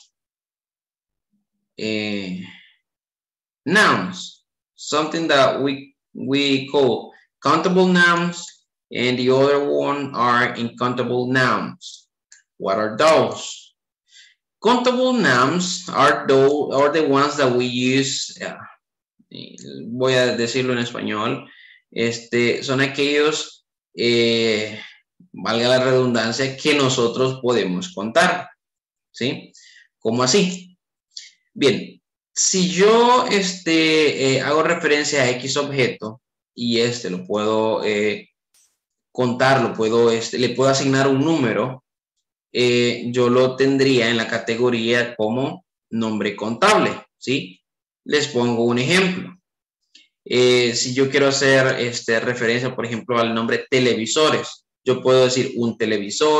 uh, nouns, something that we we call countable nouns, and the other one are uncountable nouns. What are those? Countable nouns are those are the ones that we use. Uh, voy a decirlo en español. Este son aquellos, eh, valga la redundancia, que nosotros podemos contar, ¿sí? ¿Cómo así? Bien, si yo este, eh, hago referencia a X objeto y este lo puedo eh, contar, lo puedo, este, le puedo asignar un número, eh, yo lo tendría en la categoría como nombre contable, ¿sí? Les pongo un ejemplo. Eh, si yo quiero hacer este, referencia, por ejemplo, al nombre televisores, yo puedo decir un televisor,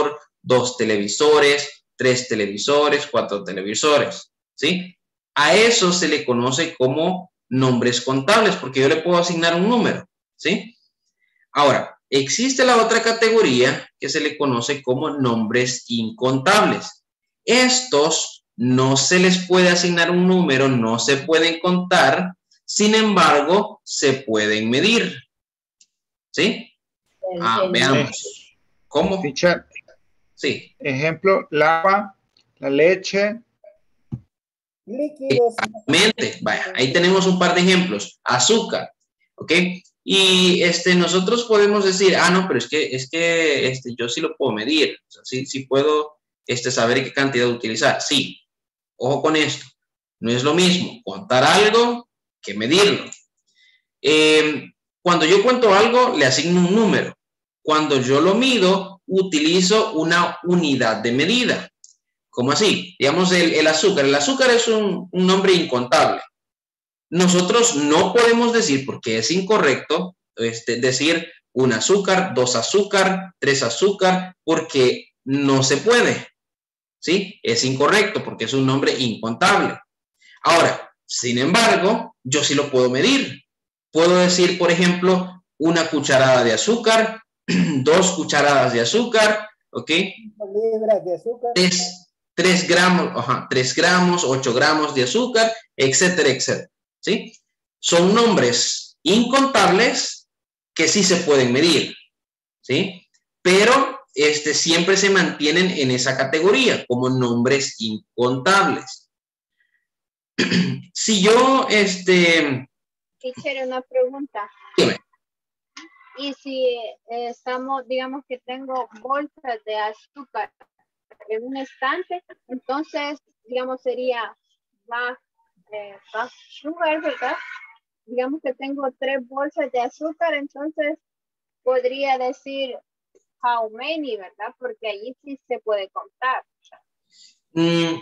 dos televisores, tres televisores, cuatro televisores, ¿sí? A eso se le conoce como nombres contables, porque yo le puedo asignar un número, ¿sí? Ahora, existe la otra categoría que se le conoce como nombres incontables. Estos no se les puede asignar un número, no se pueden contar, sin embargo, se pueden medir, ¿sí? Ah, veamos. ¿Cómo? Teacher. Sí. Ejemplo, el agua, la leche. Líquidos. Vaya, ahí tenemos un par de ejemplos. Azúcar, ¿ok? Y este, nosotros podemos decir, ah, no, pero es que, es que este, yo sí lo puedo medir. O sea, sí, sí puedo este, saber qué cantidad utilizar. Sí. Ojo con esto. No es lo mismo contar algo que medirlo. Eh, cuando yo cuento algo, le asigno un número. Cuando yo lo mido, utilizo una unidad de medida. ¿Cómo así? Digamos, el, el azúcar. El azúcar es un, un nombre incontable. Nosotros no podemos decir, porque es incorrecto, este, decir un azúcar, dos azúcar, tres azúcar, porque no se puede. ¿Sí? Es incorrecto, porque es un nombre incontable. Ahora, sin embargo, yo sí lo puedo medir. Puedo decir, por ejemplo, una cucharada de azúcar, dos cucharadas de azúcar, ¿ok? Libras de azúcar. Tres, tres gramos, ajá, tres gramos, ocho gramos de azúcar, etcétera, etcétera, ¿sí? Son nombres incontables que sí se pueden medir, ¿sí? Pero este, siempre se mantienen en esa categoría como nombres incontables. Si yo, este... Teacher, una pregunta. Dime. Y si eh, estamos, digamos que tengo bolsas de azúcar en un estante, entonces, digamos, sería back, eh, back sugar, ¿verdad? Digamos que tengo tres bolsas de azúcar, entonces podría decir how many, ¿verdad? Porque allí sí se puede contar. Mm,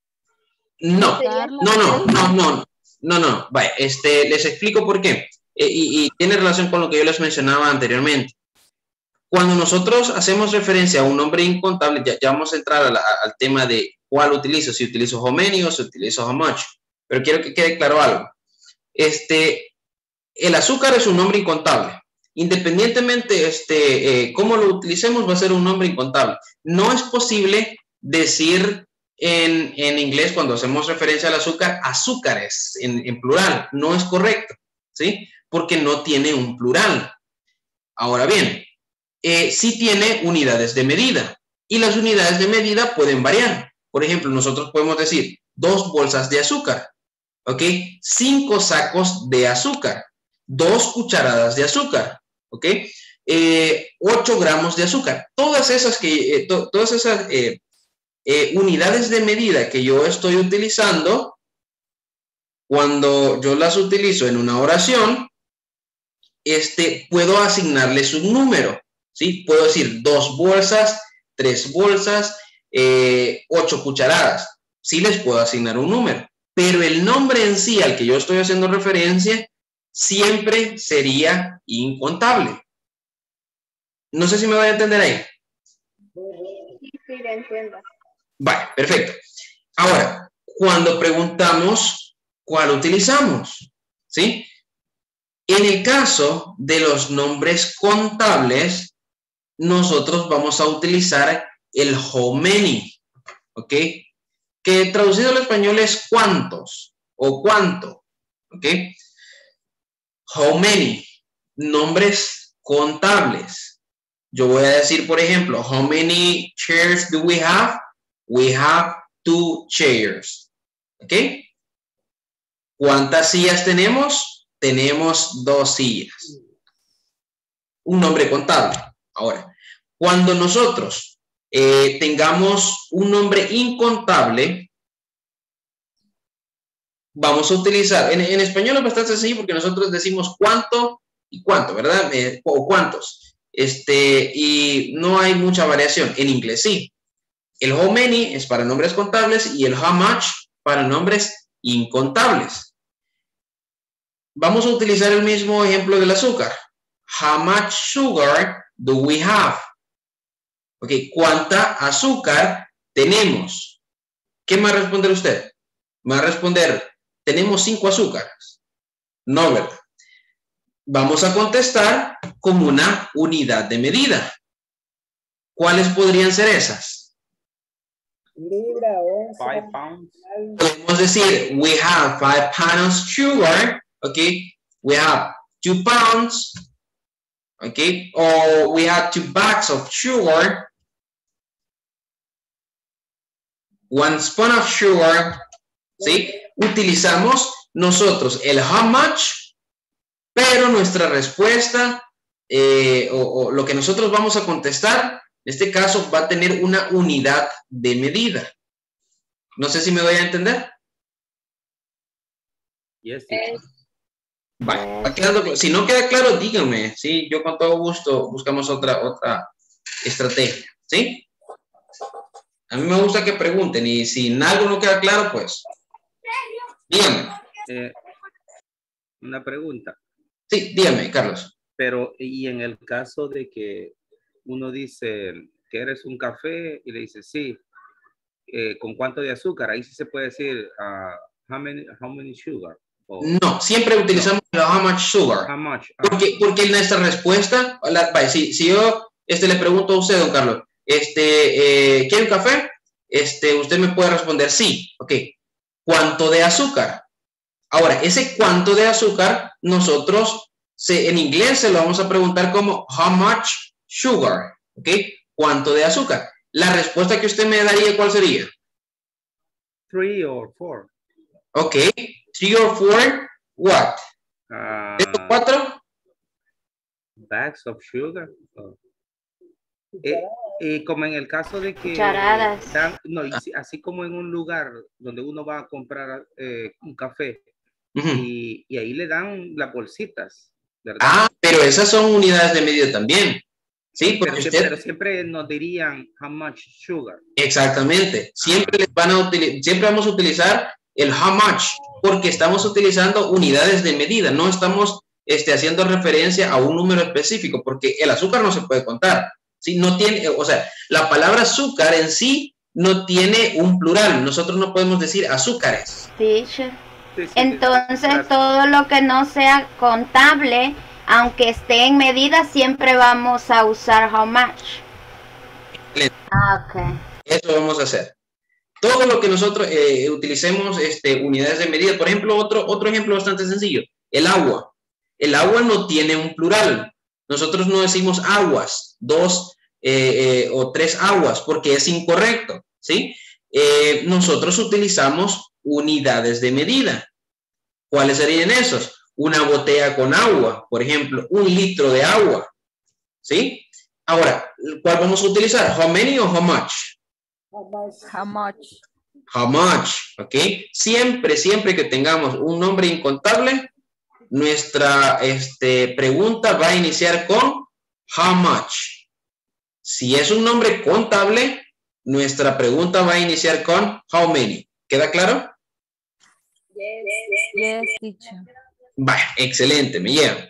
no, no, no, no, no, no, no, vaya, este, les explico por qué. Eh, y, y tiene relación con lo que yo les mencionaba anteriormente. Cuando nosotros hacemos referencia a un nombre incontable, ya, ya vamos a entrar a la, al tema de cuál utilizo, si utilizo how many o si utilizo how much. Pero quiero que quede claro algo. Este, el azúcar es un nombre incontable. Independientemente este, eh, cómo lo utilicemos, va a ser un nombre incontable. No es posible decir en, en inglés, cuando hacemos referencia al azúcar, azúcares en, en plural. No es correcto, ¿sí? Porque no tiene un plural. Ahora bien, eh, sí tiene unidades de medida. Y las unidades de medida pueden variar. Por ejemplo, nosotros podemos decir dos bolsas de azúcar, ¿ok? Cinco sacos de azúcar. Dos cucharadas de azúcar, ¿ok? Eh, ocho gramos de azúcar. Todas esas, que, eh, to, todas esas eh, eh, unidades de medida que yo estoy utilizando, cuando yo las utilizo en una oración, este, puedo asignarles un número, ¿sí? Puedo decir dos bolsas, tres bolsas, eh, ocho cucharadas. Sí les puedo asignar un número, pero el nombre en sí al que yo estoy haciendo referencia siempre sería incontable. No sé si me voy a entender ahí. Sí, sí, lo entiendo. Vale, perfecto. Ahora, cuando preguntamos cuál utilizamos, ¿sí? En el caso de los nombres contables, nosotros vamos a utilizar el how many, ¿ok? Que traducido al español es cuántos o cuánto, ¿ok? How many, nombres contables. Yo voy a decir, por ejemplo, how many chairs do we have? We have two chairs. ¿Ok? ¿Cuántas sillas tenemos? Tenemos dos sillas. Un nombre contable. Ahora, cuando nosotros eh, tengamos un nombre incontable, vamos a utilizar, en, en español es bastante sencillo porque nosotros decimos cuánto y cuánto, ¿verdad? Eh, o cuántos. Este, y no hay mucha variación. En inglés sí. El how many es para nombres contables y el how much para nombres incontables. Vamos a utilizar el mismo ejemplo del azúcar. How much sugar do we have? Ok, ¿cuánta azúcar tenemos? ¿Qué me va a responder usted? Me va a responder, tenemos cinco azúcares. No, ¿verdad? Vamos a contestar con una unidad de medida. ¿Cuáles podrían ser esas? Libra, onza. Five pounds. Podemos decir, we have five pounds sugar, okay? We have two pounds, okay? Or we have two bags of sugar, one spoon of sugar, ¿sí? Utilizamos nosotros el how much, pero nuestra respuesta eh, o, o lo que nosotros vamos a contestar, en este caso va a tener una unidad de medida. No sé si me doy a entender. Yes, teacher. Vale, va quedando, si no queda claro, díganme, ¿sí? Yo con todo gusto buscamos otra, otra estrategia, ¿sí? A mí me gusta que pregunten y si algo no queda claro, pues, díganme. Eh, una pregunta. Sí, dígame, Carlos. Pero, y en el caso de que uno dice, ¿quieres un café? Y le dice, sí. Eh, ¿Con cuánto de azúcar? Ahí sí se puede decir, uh, how many, how many sugar? O, no, siempre utilizamos no. how much sugar. How much? Ah. Porque, porque en nuestra respuesta, la, vaya, si, si yo este, le pregunto a usted, don Carlos, este, eh, ¿quiere un café? Este, usted me puede responder sí. Ok. ¿Cuánto de azúcar? Ahora, ese cuánto de azúcar, nosotros se, en inglés se lo vamos a preguntar como how much sugar. Ok. ¿Cuánto de azúcar? La respuesta que usted me daría, ¿cuál sería? Three or four. Ok. Three or four, what? Uh, ¿Tres o cuatro? Bags of sugar. Oh. Eh, eh, como en el caso de que Cucharadas. Dan, no, y si, así como en un lugar donde uno va a comprar eh, un café uh-huh. y, y ahí le dan las bolsitas, ¿verdad? Ah, pero esas son unidades de medida también. Sí, porque pero, usted... pero siempre nos dirían how much sugar. Exactamente. Siempre les van a utilizar, siempre vamos a utilizar el how much, porque estamos utilizando unidades de medida, no estamos este, haciendo referencia a un número específico, porque el azúcar no se puede contar. ¿Sí? No tiene, o sea, la palabra azúcar en sí no tiene un plural. Nosotros no podemos decir azúcares. Sí, sí, sí, entonces todo lo que no sea contable, aunque esté en medida, siempre vamos a usar how much. Ah, ok. Eso vamos a hacer. Todo lo que nosotros eh, utilicemos este, unidades de medida. Por ejemplo, otro, otro ejemplo bastante sencillo. El agua. El agua no tiene un plural. Nosotros no decimos aguas, dos eh, eh, o tres aguas, porque es incorrecto, ¿sí? Eh, nosotros utilizamos unidades de medida. ¿Cuáles serían esos? Una botella con agua, por ejemplo, un litro de agua, ¿sí? Ahora, ¿cuál vamos a utilizar? ¿How many o how much? How much? How much? How much, ¿ok? Siempre, siempre que tengamos un nombre incontable, nuestra este, pregunta va a iniciar con how much. Si es un nombre contable, nuestra pregunta va a iniciar con how many. ¿Queda claro? Yes, yes, teacher. Vale, excelente, me lleva.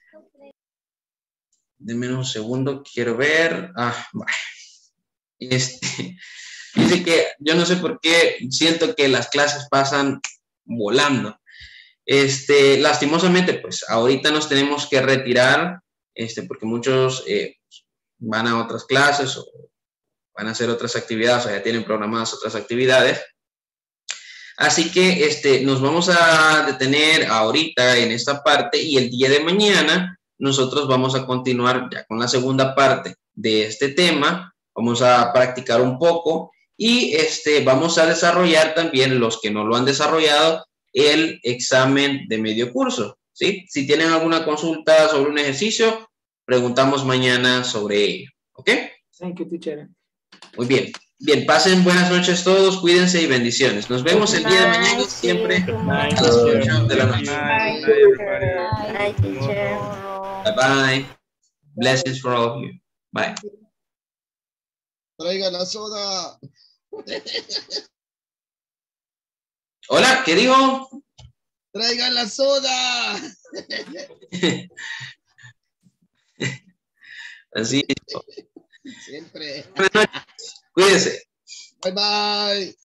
Denme un segundo, quiero ver. Ah, vale. Este, dice que yo no sé por qué siento que las clases pasan volando. Este, lastimosamente, pues ahorita nos tenemos que retirar, este, porque muchos eh, van a otras clases o van a hacer otras actividades o ya tienen programadas otras actividades. Así que este, nos vamos a detener ahorita en esta parte y el día de mañana nosotros vamos a continuar ya con la segunda parte de este tema. Vamos a practicar un poco y este, vamos a desarrollar también, los que no lo han desarrollado, el examen de medio curso, ¿sí? Si tienen alguna consulta sobre un ejercicio, preguntamos mañana sobre ello, ¿ok? Thank you, teacher. Muy bien. Bien, pasen buenas noches todos, cuídense y bendiciones. Nos vemos el día de mañana, siempre a las ocho de la noche. Bye, teacher. Bye, bye. Blessings for all of you. Bye. Traigan la soda. Hola, ¿qué dijo? Traigan la soda. Así es. Siempre. Cuídense. Bye bye.